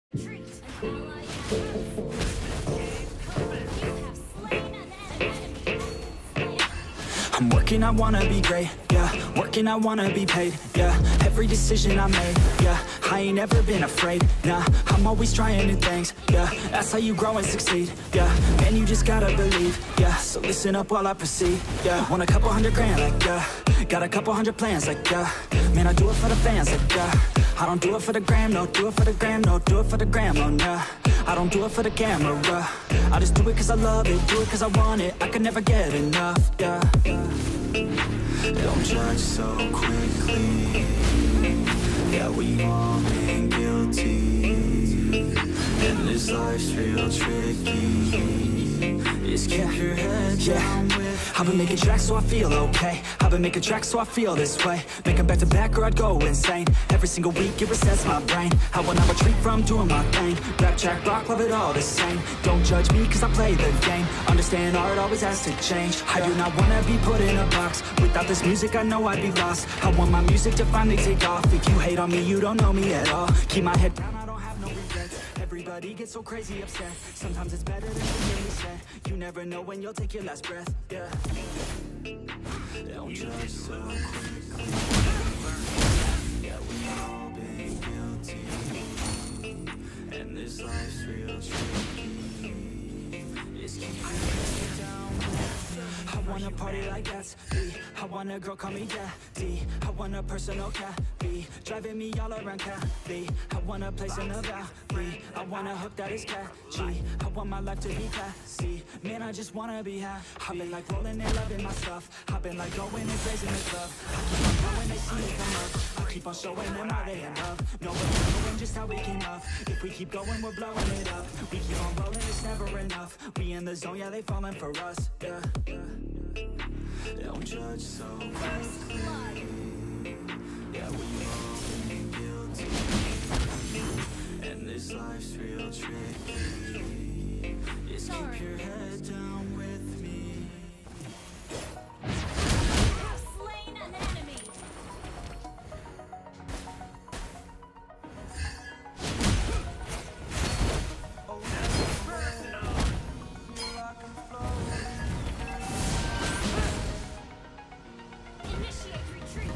Treat an ally has been slain. You have slain an enemy. I'm working, I wanna be great, yeah. Working, I wanna be paid, yeah. Every decision I made, yeah. I ain't ever been afraid, nah. I'm always trying new things, yeah. That's how you grow and succeed, yeah. Man, you just gotta believe, yeah. So listen up while I proceed, yeah. Want a couple $100 grand, like, yeah. Got a couple hundred plans, like, yeah. Man, I do it for the fans, like, yeah. I don't do it for the gram, no. Do it for the gram, no. Do it for the gram, oh, nah. I don't do it for the camera, I just do it cause I love it. Do it cause I want it, I can never get enough, yeah. Don't judge so quickly. Yeah, we all been guilty, and this life's real tricky. Just keep your head down with I've been making tracks so I feel okay. I've been making tracks so I feel this way. Make 'em back to back or I'd go insane. Every single week it resets my brain. I will not retreat from doing my thing. Rap, track, rock, love it all the same. Don't judge me cause I play the game. Understand art always has to change. I do not wanna be put in a box. Without this music I know I'd be lost. I want my music to finally take off. If you hate on me you don't know me at all. Keep my head down, I don't have no regrets. Everybody gets so crazy upset. Sometimes it's better than you really said. You never know when you'll take your last breath, yeah. Don't judge so quickly. Yeah, we all been guilty, and this life's real tricky. Just keep your head down. I wanna party like Gatsby. I want a girl call me daddy. I want a personal cabbie, driving me all around Cali. I want a place in the valley. I want a hook that is catchy. I want my life to be classy. Man, I just wanna be high. I've been like rolling and loving my stuff. I've been like going and raising the club. I keep on going, they see me come up. I keep on showing them how they in love. No one knowing just how we came up. If we keep going, we're blowing it up. We keep on rolling, it's never enough. We in the zone, yeah, they falling for us, yeah. Don't judge so quickly. Yeah, we all been guilty, and this life's real tricky. Just keep your head down with me. You have slain an enemy. Initiate retreat.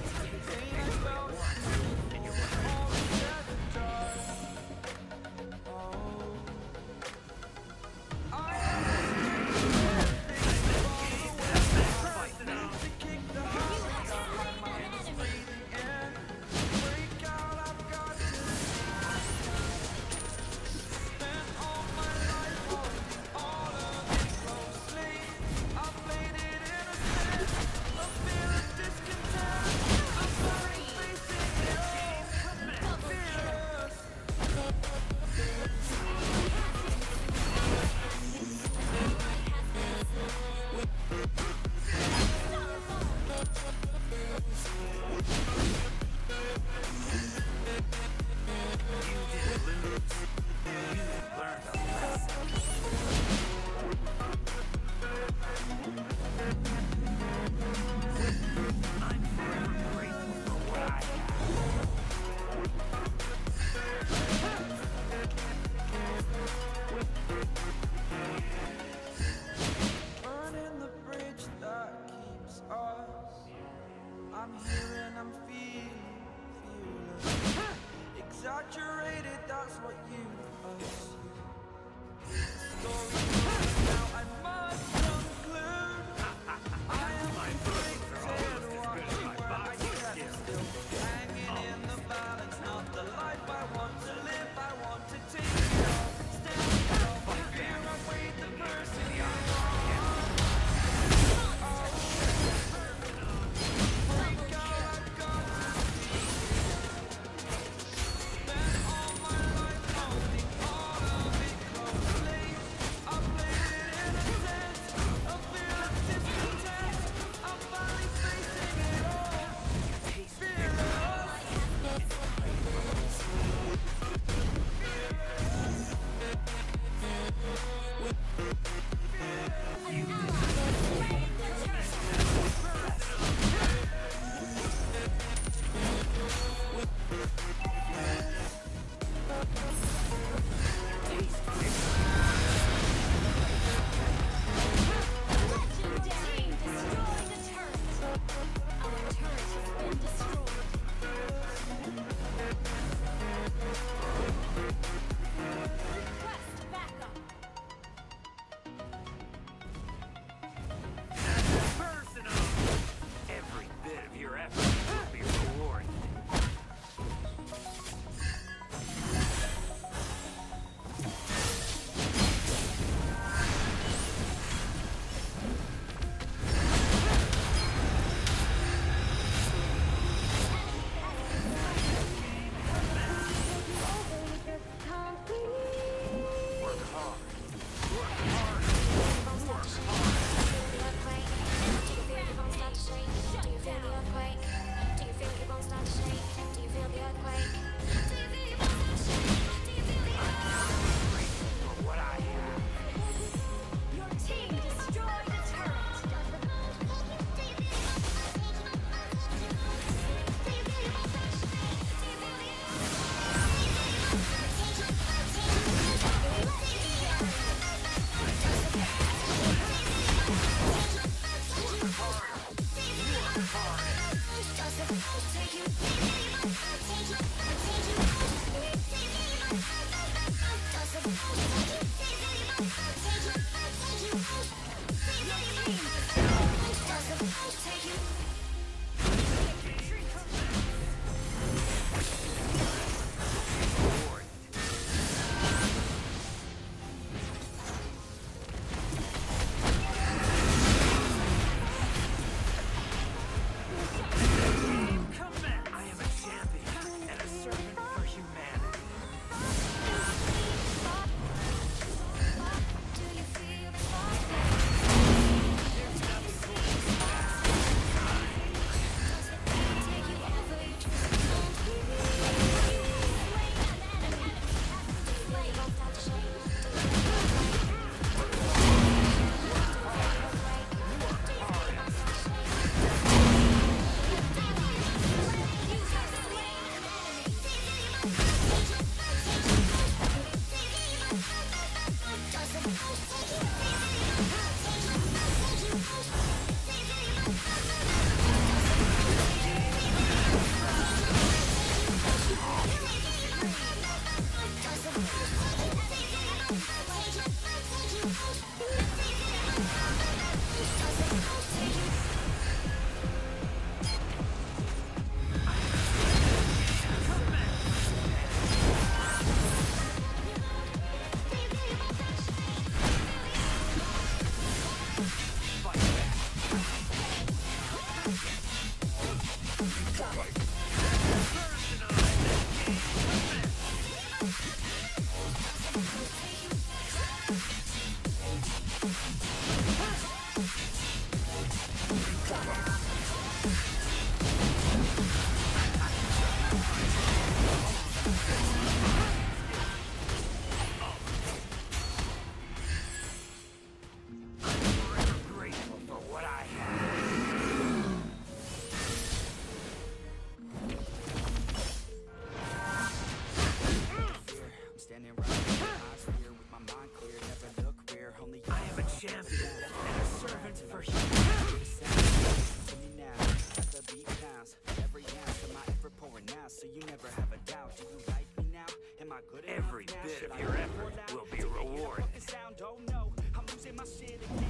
Eyes clear with my mind clear, never look rear. Only I am a champion and a servant for humanity. To me now, as the beat pounds, every ounce of my effort pouring out, so you never have a doubt. Do you like me now? Am I good enough Every now? bit Should of I your go effort all out? will be rewarded. Sound, oh no, I'm losing my shit again.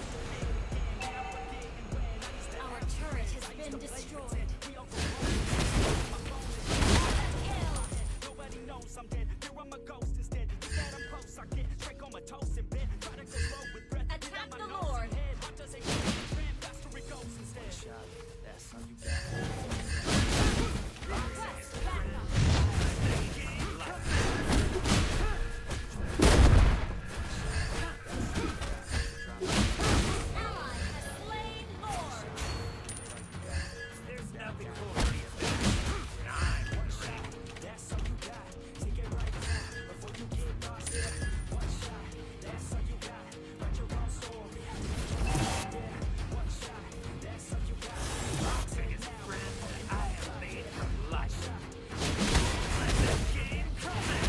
Our turret has been destroyed. Nobody knows I'm dead. Here I'm a ghost instead. You said I'm close, I get straight on my toast in bed. Try to go slow with breath. Attack the Lord. What does it go? Ram faster it goes instead. Shot, that's how you got it. Request backup. Ally has slain Lord. There's nothing holding me back. And I'm ready. That's all you got. Take it right now before you get lost. Yeah. One shot. That's all you got. Write your own story. Yeah. One shot. That's all you got. Biggest friend that I have made from life. Let the game commence.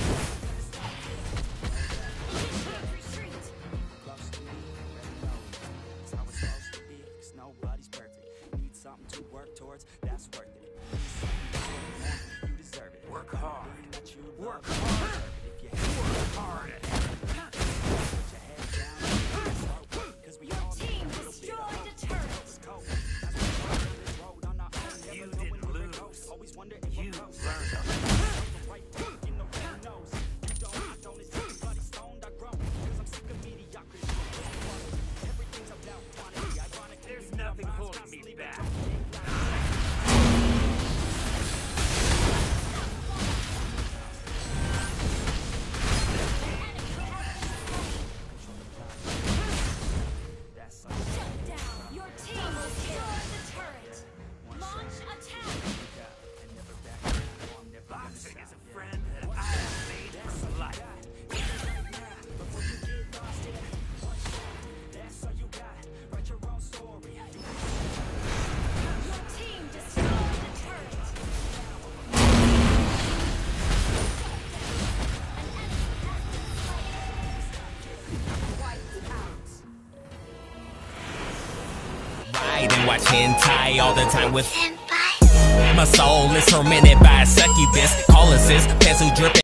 Initiate retreat. Close to me, already know. It's how it's supposed to be. 'Cause nobody's perfect. Need something to work towards. That's worth it. You deserve it. Work hard. That you Work love. hard. If you have Work hard at it. put your head down, cause we all Team destroyed a turret. cold. That's why we're on this road on our own. Never You know when didn't we're lose. close. Always wonder if You we're close. learned a The right thing in the right nose. You don't, I don't. It's everybody stoned. I grow. 'Cause I'm sick of mediocrity. Everything's about quantity. Ironically, There's nothing holding me back. that's Shut down. Your team destroyed the turret. Launch attack. and never back down. I'm never gonna Boxing stop. is a friend that I have made from life. Before you get lost, yeah. One shot. That's all you got. Write your own story. Your team destroyed the turret. Wiped out. Ride and watch hentai all the time with My soul is tormented by a succubus. Call assist, pencil dripping.